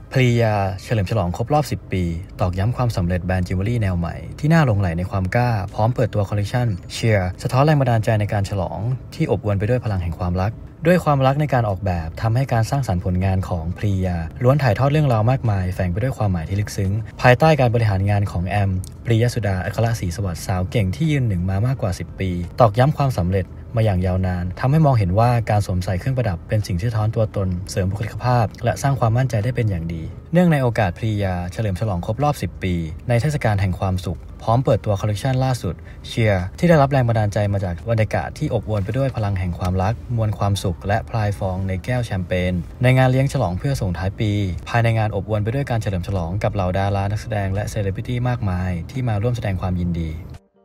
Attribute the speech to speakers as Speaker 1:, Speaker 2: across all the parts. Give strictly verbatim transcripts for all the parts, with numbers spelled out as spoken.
Speaker 1: พลียาเฉลิมฉลองครบรอบสิบปีตอกย้ำความสำเร็จแบรนด์จิวเวลรี่แนวใหม่ที่น่าหลงใหลในความกล้าพร้อมเปิดตัวคอลเลคชันเชียร์สะท้อนแรงบันดาลใจในการฉลองที่อบอวลไปด้วยพลังแห่งความรักด้วยความรักในการออกแบบทำให้การสร้างสรรค์ผลงานของพลียาล้วนถ่ายทอดเรื่องราวมากมายแฝงไปด้วยความหมายที่ลึกซึ้งภายใต้การบริหารงานของแอมปรียสุดาอัครศรีสวัสดิ์สาวเก่งที่ยืนหนึ่งมามากกว่าสิบปีตอกย้ำความสำเร็จมาอย่างยาวนานทำให้มองเห็นว่าการสวมใส่เครื่องประดับเป็นสิ่งที่สะท้อนตัวตนเสริมบุคลิกภาพและสร้างความมั่นใจได้เป็นอย่างดีเนื่องในโอกาสพลียาเฉลิมฉลองครบรอบสิบปีในเทศกาลแห่งความสุขพร้อมเปิดตัวคอลเลคชันล่าสุดเชียร์ที่ได้รับแรงบันดาลใจมาจากบรรยากาศที่อบอวลไปด้วยพลังแห่งความรักมวลความสุขและพลายฟองในแก้วแชมเปญในงานเลี้ยงฉลองเพื่อส่งท้ายปีภายในงานอบอวลไปด้วยการเฉลิมฉลองกับเหล่าดารานักแสดงและเซเลบริตี้มากมายที่มาร่วมแสดงความยินดี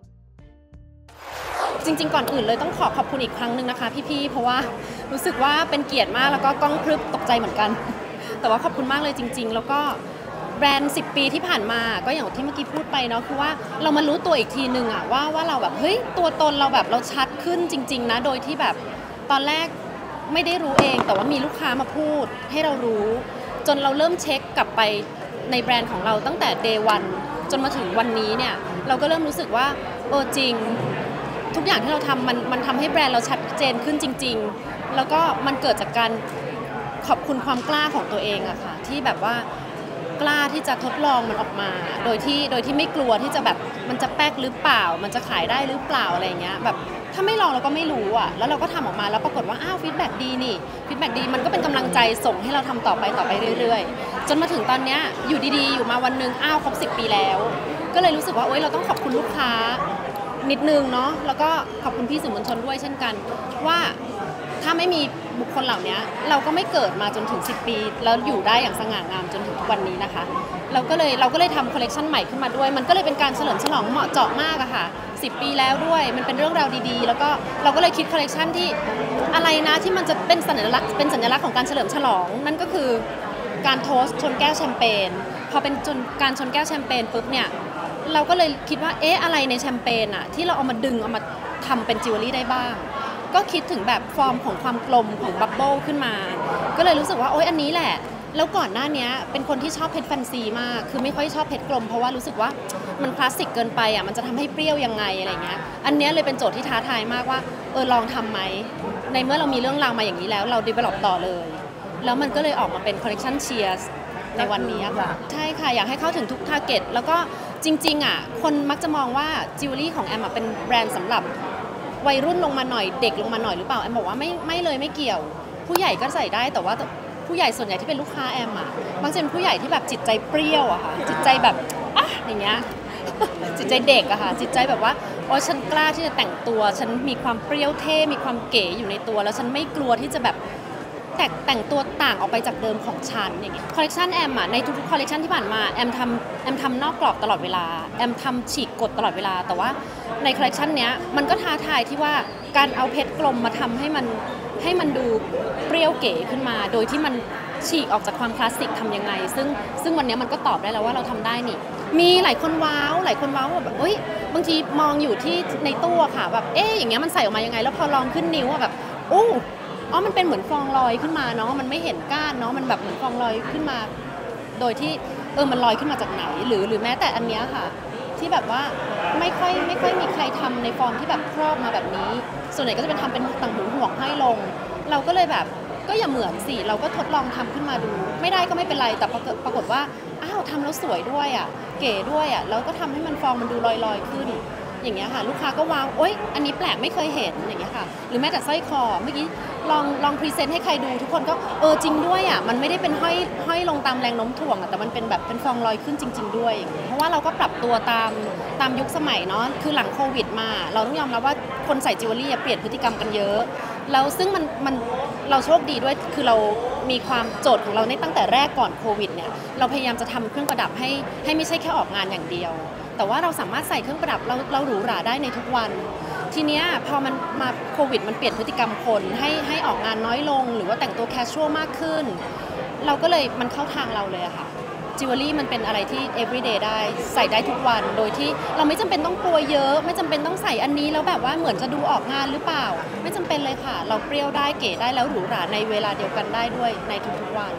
Speaker 2: จริงๆก่อนอื่นเลยต้องขอขอบคุณอีกครั้งหนึ่งนะคะพี่ๆเพราะว่ารู้สึกว่าเป็นเกียรติมากแล้วก็ก้องพรึบตกใจเหมือนกันแต่ว่าขอบคุณมากเลยจริงๆแล้วก็แบรนด์สิบปีที่ผ่านมาก็อย่างที่เมื่อกี้พูดไปเนาะคือว่าเรามารู้ตัวอีกทีหนึ่งอะว่าว่าเราแบบเฮ้ยตัวตนเราแบบเราชัดขึ้นจริงๆนะโดยที่แบบตอนแรกไม่ได้รู้เองแต่ว่ามีลูกค้ามาพูดให้เรารู้จนเราเริ่มเช็คกลับไปในแบรนด์ของเราตั้งแต่ เดย์ วันจนมาถึงวันนี้เนี่ยเราก็เริ่มรู้สึกว่าเออจริงทุกอย่างที่เราทำมันมันทำให้แบรนด์เราชัดเจนขึ้นจริงๆแล้วก็มันเกิดจากการขอบคุณความกล้าของตัวเองอะค่ะที่แบบว่ากล้าที่จะทดลองมันออกมาโดยที่โดยที่ไม่กลัวที่จะแบบมันจะแป๊กหรือเปล่ามันจะขายได้หรือเปล่าอะไรเงี้ยแบบถ้าไม่ลองเราก็ไม่รู้อะแล้วเราก็ทำออกมาแล้วปรากฏว่าอ้าวฟีดแบ็กดีนี่ฟีดแบ็กดีมันก็เป็นกำลังใจส่งให้เราทำต่อไปต่อไปเรื่อยๆจนมาถึงตอนเนี้ยอยู่ดีๆอยู่มาวันนึงอ้าวครบสิบปีแล้วก็เลยรู้สึกว่าโอ๊ยเราต้องขอบคุณลูกค้านิดนึงเนาะแล้วก็ขอบคุณพี่สื่อมวลชนด้วยเช่นกันว่าถ้าไม่มีบุคคลเหล่านี้เราก็ไม่เกิดมาจนถึงสิบปีแล้วอยู่ได้อย่างสง่างามจนถึงทุกวันนี้นะคะเราก็เลยเราก็เลยทำคอลเลคชันใหม่ขึ้นมาด้วยมันก็เลยเป็นการเฉลิมฉลองเหมาะเจาะมากอะค่ะสิบปีแล้วด้วยมันเป็นเรื่องราวดีๆแล้วก็เราก็เลยคิดคอลเลคชันที่อะไรนะที่มันจะเป็นสัญลักษณ์เป็นสัญลักษณ์ของการเฉลิมฉลองนั่นก็คือการโทสต์ชนแก้วแชมเปญพอเป็นการชนแก้วแชมเปญปุ๊บเนี่ยเราก็เลยคิดว่าเอ๊ะอะไรในแชมเปญอะที่เราเอามาดึงเอามาทำเป็นจิวเวลรี่ได้บ้างก็คิดถึงแบบฟอร์มของความกลมของบับเบิ้ลขึ้นมาก็เลยรู้สึกว่าโอ๊ยอันนี้แหละแล้วก่อนหน้านี้เป็นคนที่ชอบเพชรแฟนซีมากคือไม่ค่อยชอบเพชรกลมเพราะว่ารู้สึกว่ามันคลาสสิกเกินไปอ่ะมันจะทำให้เปรี้ยวยังไงอะไรเงี้ยอันนี้เลยเป็นโจทย์ที่ท้าทายมากว่าเออลองทำไหมในเมื่อเรามีเรื่องราวมาอย่างนี้แล้วเรา develop ต่อเลยแล้วมันก็เลยออกมาเป็นคอลเลคชันเชียร์ในวันนี้ค่ะใช่ค่ะอยากให้เข้าถึงทุกทาร์เก็ตแล้วก็จริงๆอ่ะคนมักจะมองว่าจิวเวลรี่ของแอมเป็นแบรนด์สำหรับวัยรุ่นลงมาหน่อยเด็กลงมาหน่อยหรือเปล่าแอมบอกว่าไม่ไม่เลยไม่เกี่ยวผู้ใหญ่ก็ใส่ได้แต่ว่าผู้ใหญ่ส่วนใหญ่ที่เป็นลูกค้าแอมอ่ะมักจะเป็นผู้ใหญ่ที่แบบจิตใจเปรี้ยวอะค่ะจิตใจแบบอ่ะอย่างเงี้ยจิตใจเด็กอะค่ะจิตใจแบบว่าโอ้ฉันกล้าที่จะแต่งตัวฉันมีความเปรี้ยวเท่มีความเก๋อยู่ในตัวแล้วฉันไม่กลัวที่จะแบบแต่แต่งตัวต่างออกไปจากเดิมของฉันอย่างเงี้ยคอลเลคชันแอมอะในทุกๆคอลเลคชันที่ผ่านมาแอมทำแอมทำนอกกรอบตลอดเวลาแอมทำฉีกกฎตลอดเวลาแต่ว่าในคอลเลคชันเนี้ยมันก็ท้าทายที่ว่าการเอาเพชรกลมมาทำให้มันให้มันดูเปรี้ยวเก๋ขึ้นมาโดยที่มันฉีกออกจากความคลาสสิกทำยังไงซึ่งซึ่งวันนี้มันก็ตอบได้แล้วว่าเราทำได้นี่มีหลายคนว้าวหลายคนว้าวแบบเอ้ยบางทีมองอยู่ที่ในตู้ค่ะแบบเอ๊ะอย่างเงี้ยมันใส่ออกมายังไงแล้วพอลองขึ้นนิ้วอะแบบโอ้อ๋อมันเป็นเหมือนฟองลอยขึ้นมาเนาะมันไม่เห็นก้านเนาะมันแบบเหมือนฟองลอยขึ้นมาโดยที่เออมันลอยขึ้นมาจากไหนหรือหรือแม้แต่อันเนี้ยค่ะที่แบบว่าไม่ค่อยไม่ค่อยมีใครทำในฟอร์มที่แบบครอบมาแบบนี้ส่วนใหญ่ก็จะเป็นทำเป็นต่างหูห่วงห้อยลงเราก็เลยแบบก็อย่าเหมือนสิเราก็ทดลองทำขึ้นมาดูไม่ได้ก็ไม่เป็นไรแต่ปรากฏปรากฏว่าอ้าวทำแล้วสวยด้วยอ่ะเก๋ด้วยอ่ะแล้วก็ทำให้มันฟองมันดูลอยๆขึ้นอย่างเงี้ยค่ะลูกค้าก็ว้าวโอ๊ยอันนี้แปลกไม่เคยเห็นอย่างเงี้ยค่ะหรือแม้แต่สร้อยคอเมื่อกี้ลองลองพรีเซนต์ให้ใครดูทุกคนก็เออจริงด้วยอ่ะมันไม่ได้เป็นห้อยห้อยลงตามแรงโน้มถ่วงอ่ะแต่มันเป็นแบบเป็นฟองลอยขึ้นจริงๆด้วยเพราะว่าเราก็ปรับตัวตามตามยุคสมัยเนาะคือหลังโควิดมาเราต้องยอมรับว่าคนใส่จิวเวลรี่เปลี่ยนพฤติกรรมกันเยอะแล้วซึ่งมันมันเราโชคดีด้วยคือเรามีความโจทย์ของเราในตั้งแต่แรกก่อนโควิดเนี่ยเราพยายามจะทำเครื่องประดับให้ให้ไม่ใช่แค่ออกงานอย่างเดียวแต่ว่าเราสามารถใส่เครื่องประดับเราเราหรูหราได้ในทุกวันทีเนี้ยพอมันมาโควิดมันเปลี่ยนพฤติกรรมคนให้ให้ออกงานน้อยลงหรือว่าแต่งตัวแคชชวลมากขึ้นเราก็เลยมันเข้าทางเราเลยอะค่ะจิวเวลรี่มันเป็นอะไรที่ everyday ได้ใส่ได้ทุกวันโดยที่เราไม่จำเป็นต้องกลัวเยอะไม่จำเป็นต้องใส่อันนี้แล้วแบบว่าเหมือนจะดูออกงานหรือเปล่าไม่จำเป็นเลยค่ะเราเปรี้ยวได้เก๋ได้แล้วหรูหราในเวลาเดียวกันได้ด้วยในทุกๆวัน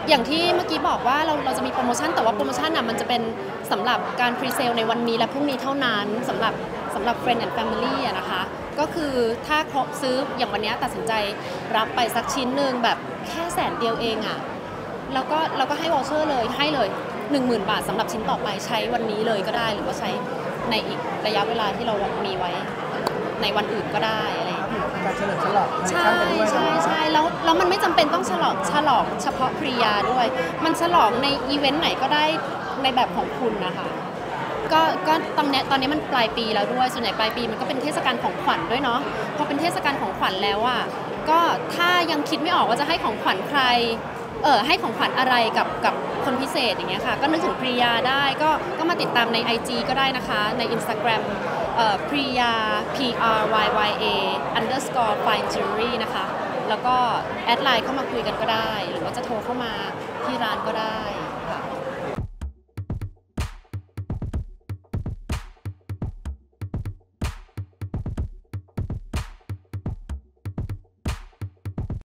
Speaker 2: อย่างที่เมื่อกี้บอกว่าเราเราจะมีโปรโมชั่นแต่ว่าโปรโมชั่นน่ะมันจะเป็นสำหรับการพรีเซลในวันนี้และพรุ่งนี้เท่านั้นสำหรับสำหรับ Friend and Family อะนะคะก็คือถ้าครบซื้ออย่างวันนี้ตัดสินใจรับไปสักชิ้นหนึ่งแบบแค่แสนเดียวเองอะแล้วก็เราก็ให้วอลเชอร์เลยให้เลย หนึ่งหมื่น บาทสำหรับชิ้นต่อไปใช้วันนี้เลยก็ได้หรือว่าใช้ในอีกระยะเวลาที่เรามีไว้ในวันอื่นก็ได้อะไรอย่างเงี้ย
Speaker 3: การเฉลิมฉลอง
Speaker 2: ใช่ใช่ใช่แล้วแล้วมันไม่จำเป็นต้องฉลองฉลองเฉพาะภริยาด้วยมันฉลองในอีเวนต์ไหนก็ได้ในแบบของคุณนะคะก็ก็ตอนนี้ตอนนี้มันปลายปีแล้วด้วยส่วนใหญ่ปลายปีมันก็เป็นเทศกาลของขวัญด้วยเนาะพอเป็นเทศกาลของขวัญแล้วอ่ะก็ถ้ายังคิดไม่ออกว่าจะให้ของขวัญใครเออให้ของขวัญอะไรกับกับคนพิเศษอย่างเงี้ยค่ะก็นึกถึงภริยาได้ก็ก็มาติดตามใน ไอ จี ก็ได้นะคะใน Instagram เอ่อ priya p r y y a underscore fine jewelry นะคะแล้วก็แอดไลน์เข้ามาคุยกันก็ได้หรือว่าจะโทรเข้ามาที่ร้านก็ได้